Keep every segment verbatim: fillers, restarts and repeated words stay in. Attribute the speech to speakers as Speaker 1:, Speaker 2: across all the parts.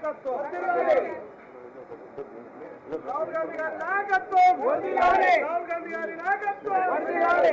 Speaker 1: రాహుల్ గాంధీ గారి నాయకత్వం వర్ధిల్లాలి. రాహుల్ గాంధీ గారి నాయకత్వం వర్ధిల్లాలి.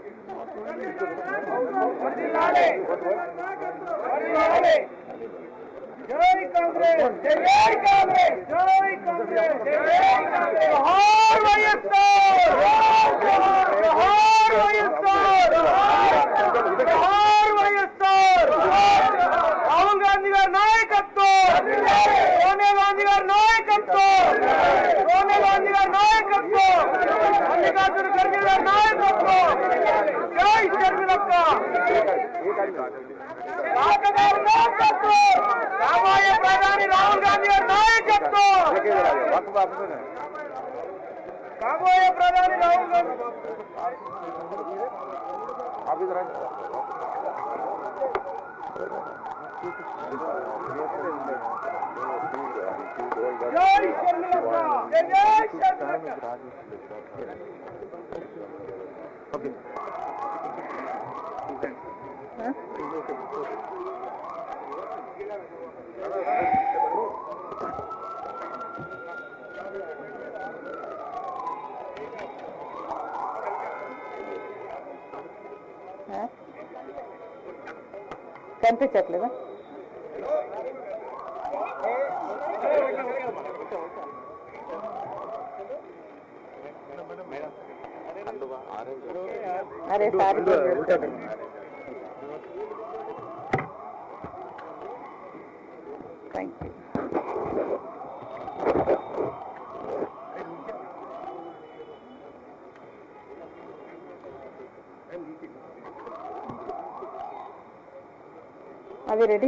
Speaker 1: వర్ధిల్లాలి. వర్ధిల్లాలి. జై కాంగ్రెస్, జై కాంగ్రెస్, జై కాంగ్రెస్, జై కాంగ్రెస్. జోహార్ వైఎస్ఆర్, జోహార్ వైఎస్ఆర్, జోహార్ వైఎస్ఆర్. రాహుల్ గాంధీ గారి నాయకత్వం, సోనియా గాంధీ గారి నాయకత్వం, సోనియా గాంధీ గారి నాయకత్వం, మల్లికార్జున ఖర్గే గారి నాయకత్వం. జై షర్మిలక్క. రాబోయే ప్రధాని రాహుల్ గాంధీ గారి నాయకత్వం, కాబోయే ప్రధాని రాహుల్ గాంధీ. జై షర్మిలక్క, జై జై షర్మిలక్క.
Speaker 2: కనిపించట్లేదా? అరే సారీ, థ్యాంక్ యూ. అవి ready?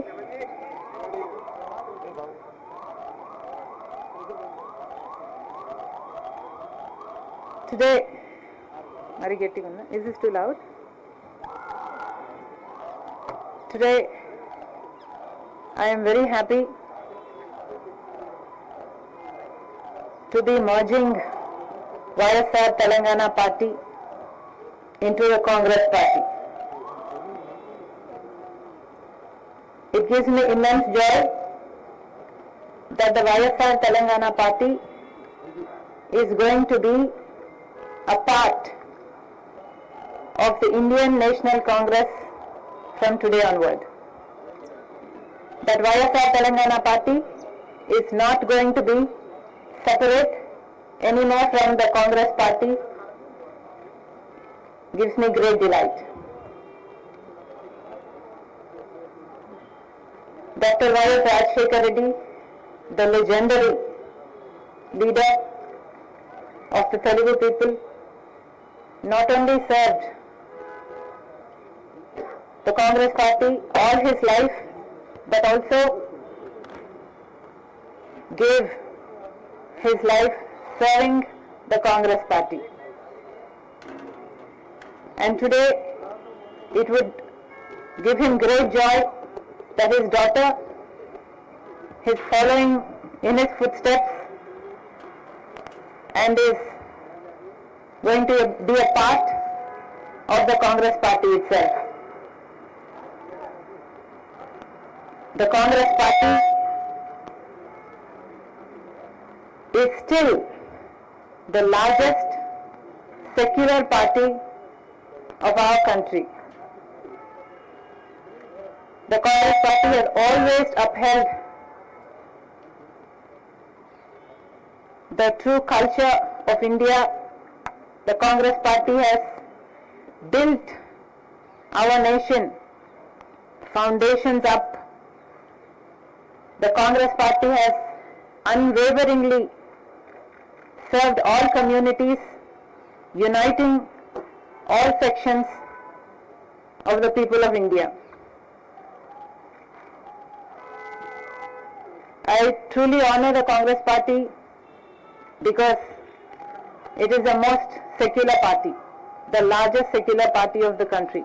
Speaker 2: Today, Mari getting on. Is this too loud? Today, I am very happy to be merging Y S R Telangana Party into the Congress Party. It gives me immense joy that the Y S R Telangana Party is going to be a part of the Indian National Congress from today onward. That Y S R Telangana Party is not going to be separate anymore from the Congress Party gives me great delight. Doctor Y S Rajshekar Reddy, the legendary leader of the Telugu people, not only served the Congress Party all his life, but also gave his life serving the Congress Party. And today it would give him great joy that his daughter is following in his footsteps and is going to be a part of the Congress Party itself. The Congress Party is still the largest secular party of our country. The Congress Party has always upheld the true culture of India. The Congress Party has built our nation foundations up. The Congress Party has unwaveringly served all communities, uniting all sections of the people of India. I truly honor the Congress Party because it is the most secular party, the largest secular party of the country.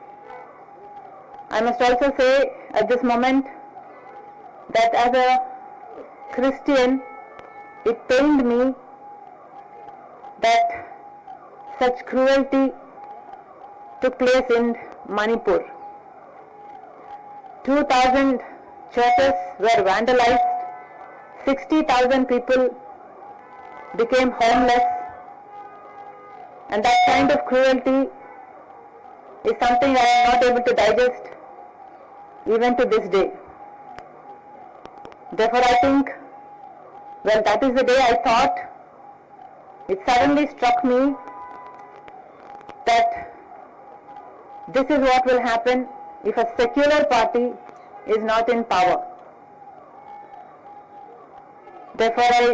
Speaker 2: I must also say at this moment that as a Christian, it pained me that such cruelty took place in Manipur. two thousand churches were vandalized sixty thousand people became homeless, and that kind of cruelty is something I am not able to digest even to this day. Therefore, I think, well, that is the day I thought, it suddenly struck me that this is what will happen if a secular party is not in power. Therefore, I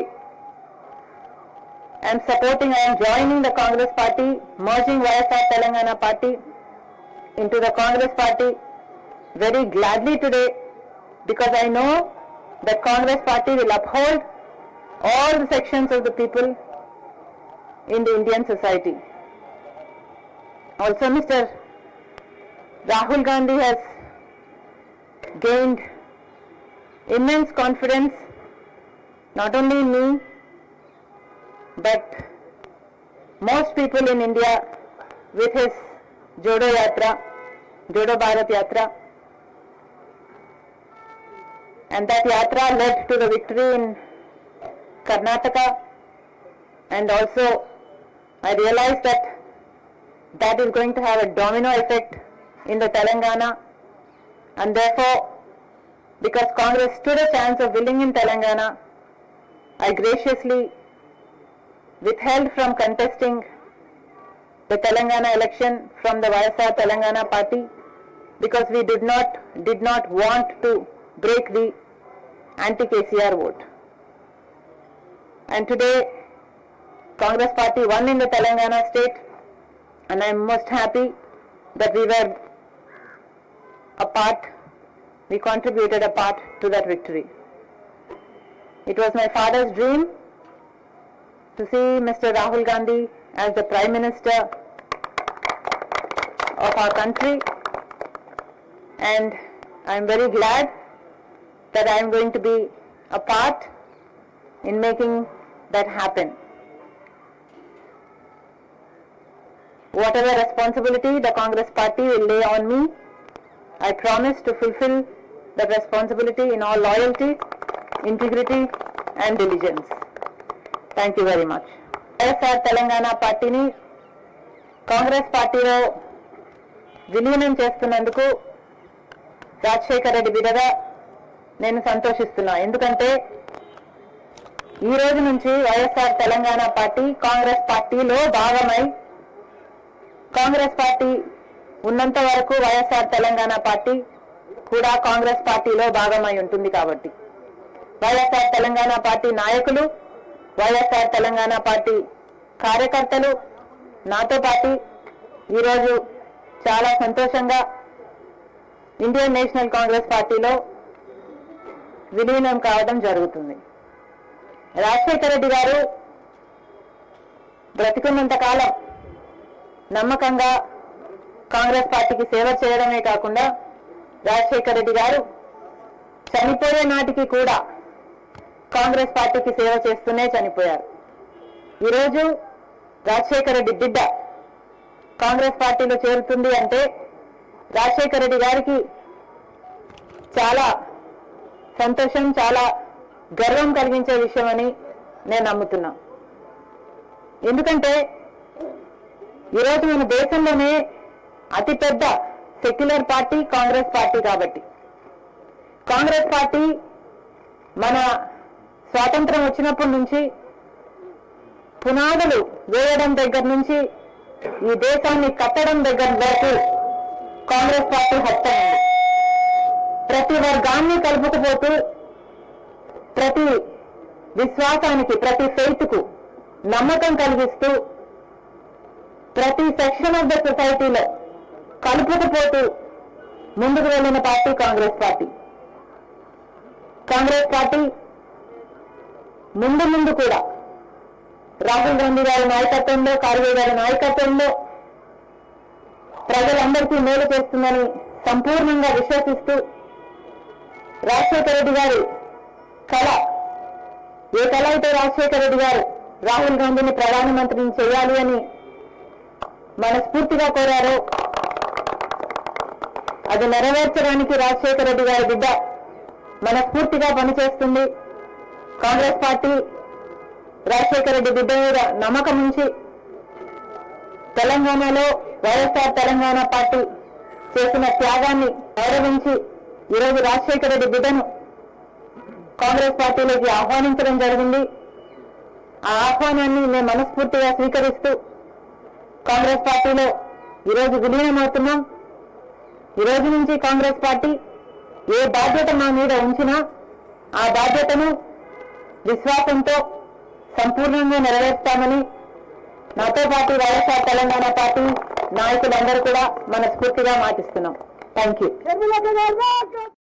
Speaker 2: am supporting, I am joining the Congress party, merging Y S R Telangana party into the Congress party very gladly today, because I know that Congress party will uphold all the sections of the people in the Indian society. Also, Mister Rahul Gandhi has gained immense confidence, not only in me, but most people in India, with his Jodo Yatra, Jodo Bharat Yatra. And that Yatra led to the victory in Karnataka, and also I realized that that is going to have a domino effect in the Telangana, and therefore, because Congress stood a chance of winning in Telangana, I graciously withheld from contesting the Telangana election from the Y S R Telangana party, because we did not did not want to break the anti-K C R vote. And today, Congress party won in the Telangana state, and I am most happy that we were a part, we contributed a part to that victory. It was my father's dream to see Mister Rahul Gandhi as the Prime Minister of our country, and I am very glad that I am going to be a part in making that happen. Whatever responsibility the Congress party will lay on me, I promise to fulfill that responsibility in all loyalty, integrity and diligence. Thank you very much. Y S R Telangana పార్టీని కాంగ్రెస్ పార్టీలో విలీనం చేస్తున్నందుకు రాజశేఖర రెడ్డి బిడ్డగా నేను సంతోషిస్తున్నా. ఎందుకంటే ఈ రోజు నుంచి Y S R Telangana party Congress పార్టీలో భాగమై, కాంగ్రెస్ పార్టీ ఉన్నంత వరకు Y S R Telangana party కూడా కాంగ్రెస్ పార్టీలో భాగమై ఉంటుంది. కాబట్టి Y S R Telangana party నాయకులు, Y S R Telangana party కార్యకర్తలు నాతో పాటు ఈరోజు చాలా సంతోషంగా ఇండియన్ నేషనల్ కాంగ్రెస్ పార్టీలో విలీనం కావడం జరుగుతుంది. రాజశేఖర రెడ్డి గారు బ్రతికున్నంత కాలం నమ్మకంగా కాంగ్రెస్ పార్టీకి సేవ చేయడమే కాకుండా, రాజశేఖర రెడ్డి గారు చనిపోయే నాటికి కూడా కాంగ్రెస్ పార్టీకి సేవ చేస్తూనే చనిపోయారు. ఈరోజు రాజశేఖర రెడ్డి బిడ్డ కాంగ్రెస్ పార్టీలో చేరుతుంది అంటే రాజశేఖర రెడ్డి గారికి చాలా సంతోషం, చాలా గర్వం కలిగించే విషయం అని నేను నమ్ముతున్నా. ఎందుకంటే ఈరోజు మన దేశంలోనే అతిపెద్ద సెక్యులర్ పార్టీ కాంగ్రెస్ పార్టీ. కాబట్టి కాంగ్రెస్ పార్టీ మన స్వాతంత్రం వచ్చినప్పటి నుంచి పునాదులు వేయడం దగ్గర నుంచి ఈ దేశాన్ని కట్టడం దగ్గర వరకు కాంగ్రెస్ పార్టీ హస్తమైంది. ప్రతి వర్గాన్ని కలుపుకుపోతూ, ప్రతి విశ్వాసానికి, ప్రతి ఫెయిత్కు నమ్మకం కలిగిస్తూ, ప్రతి సెక్షన్ ఆఫ్ ద సొసైటీలో కలుపుకుపోతూ ముందుకు వెళ్ళిన party Congress party. Congress party ముందు ముందు కూడా రాహుల్ గాంధీ గారి నాయకత్వంలో, ఖార్గే గారి నాయకత్వంలో ప్రజలందరికీ మేలు చేస్తుందని సంపూర్ణంగా విశ్వసిస్తూ, రాజశేఖర రెడ్డి గారి కళ, ఏ కళ అయితే రాజశేఖర రెడ్డి గారు రాహుల్ గాంధీని ప్రధానమంత్రిని చేయాలి అని మనస్ఫూర్తిగా కోరారో, అది నెరవేర్చడానికి రాజశేఖర రెడ్డి గారి బిడ్డ మనస్ఫూర్తిగా పనిచేస్తుంది. కాంగ్రెస్ పార్టీ రాజశేఖర రెడ్డి బిడ్డ మీద నమ్మకం ఉంచి తెలంగాణలో వైఎస్ఆర్ తెలంగాణ పార్టీ చేసిన త్యాగాన్ని గౌరవించి ఈరోజు రాజశేఖర రెడ్డి బిడ్డను కాంగ్రెస్ పార్టీలోకి ఆహ్వానించడం జరిగింది. ఆ ఆహ్వానాన్ని మేము మనస్ఫూర్తిగా స్వీకరిస్తూ కాంగ్రెస్ పార్టీలో ఈరోజు విలీనమవుతున్నాం. ఈ రోజు నుంచి కాంగ్రెస్ పార్టీ ఏ బాధ్యత మా మీద ఉంచినా ఆ బాధ్యతను విశ్వాసంతో సంపూర్ణంగా నెరవేర్స్తామని నాతో పాటు వైఎస్ఆర్ తెలంగాణ పార్టీ నాయకులందరూ కూడా మనస్ఫూర్తిగా మాటిస్తున్నాం. Thank you.